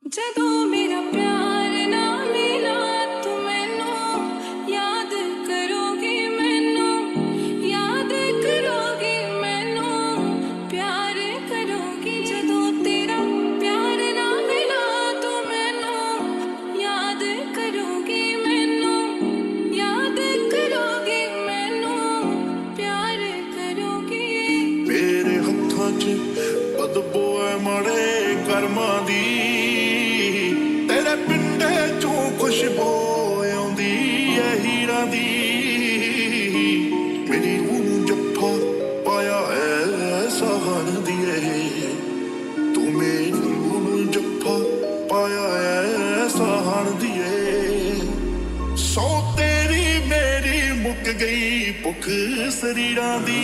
ਜਦੋਂ ਮੇਰਾ ਪਿਆਰ ਨਾ ਮਿਲਾ ਤੂੰ ਮੈਨੂੰ ਯਾਦ ਕਰੋਗੀ ਮੈਨੂੰ ਯਾਦ ਕਰੋਗੀ ਮੈਨੂੰ ਪਿਆਰ ਕਰੋਗੀ ਜਦੋਂ ਤੇਰਾ ਪਿਆਰ ਨਾ ਮਿਲਾ ਤੂੰ ਮੈਨੂੰ ਯਾਦ ਕਰੋਗੀ ਮੈਨੂੰ ਯਾਦ ਕਰੋਗੀ ਮੈਨੂੰ ਪਿਆਰ ਕਰੋਗੀ ਮੇਰੇ ਹੱਥਾਂ 'ਚ ਬਦਬੂ ਐ ਮਾੜੇ ਕਰਮਾਂ ਦੀ ਪਿੰਡੇ ਚੋਂ ਖੁਸ਼ਬੂ ਆਉਂਦੀ ਐ ਹੀਰਾਂ ਦੀ ਮੇਰੀ ਰੂਹ ਨੂੰ ਜੱਫਾ ਪਾਇਆ ਐ ਸਹਾਰਨ ਦੀ ਤੂੰ ਮੇਰੀ ਰੂਹ ਨੂੰ ਜੱਫਾ ਪਾਇਆ ਐ ਸਹਾਰਨ ਦੀ ਸੌ ਤੇਰੀ ਮੇਰੀ ਮੁੱਕ ਗਈ ਭੁੱਖ ਸਰੀਰਾਂ ਦੀ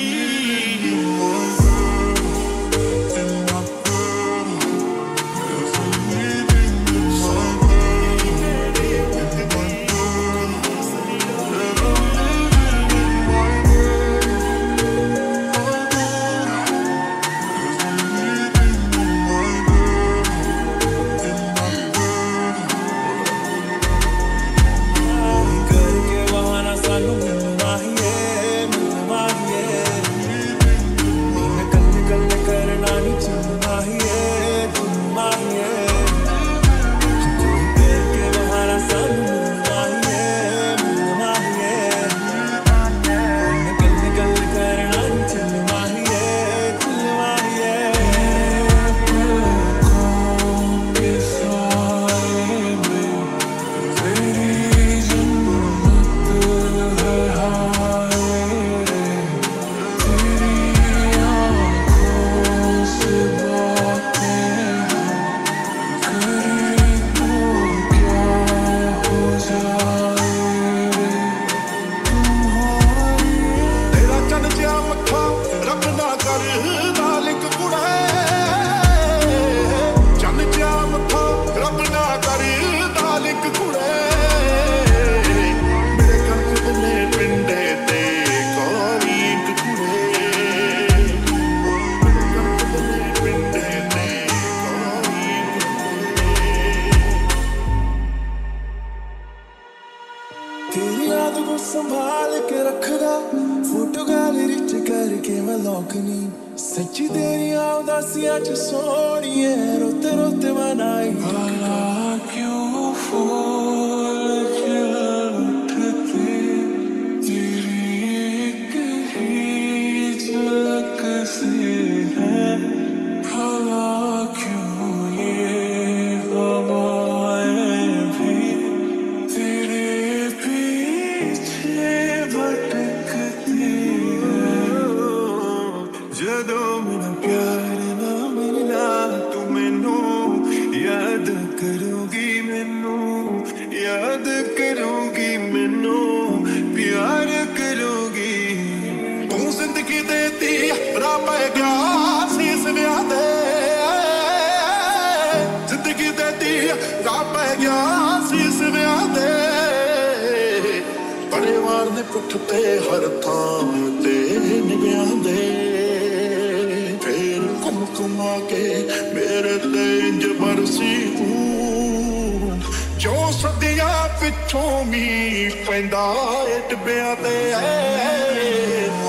तेरी याद को संभाल के रखदा फोटो गैलरी च करके मैं लॉकनी सच्ची तेरी उदासियां च सोहणिए रोते रोते मनाई भला क्यों फूल उठते तेरी एक ही झलक से है भला क्यों ये हवाएं भी तेरे ਜਦੋਂ ਮੇਰਾ ਪਿਆਰ ਨਾ ਮਿਲਾ ਤੂੰ ਮੈਨੂੰ ਯਾਦ ਕਰੂਗੀ ਮੈਨੂੰ ਯਾਦ ਕਰੂਗੀ ਮੈਨੂੰ ਪਿਆਰ ਕਰੂਗੀ ਤੂੰ ਜ਼ਿੰਦਗੀ ਦੇਤੀ ਰੱਬ ਪੈ ਗਿਆ ਸੀ ਇਸ ਵਿਆਹ ਦੇ ਜ਼ਿੰਦਗੀ ਦੇਤੀ ਰੱਬ ਪੈ ਗਿਆ ਸੀ ਇਸ ਵਿਆਹ ਦੇ ਪਰਿਵਾਰ ਨੇ ਪੁੱਠ ਤੇ ਹਰ ਥਾਂ ਤੇ ਨਿਭਿਆਂ ਦੇ ਘੁਮਾ ਕੇ ਮੇਰੇ ਤੇ ਇੰਜ ਬਰਸੀ ਤੂੰ ਜੋ ਸਦੀਆਂ ਪਿੱਛੋਂ ਮੀਂਹ ਪੈਂਦਾ ਏ ਟਿੱਬਿਆਂ ਤੇ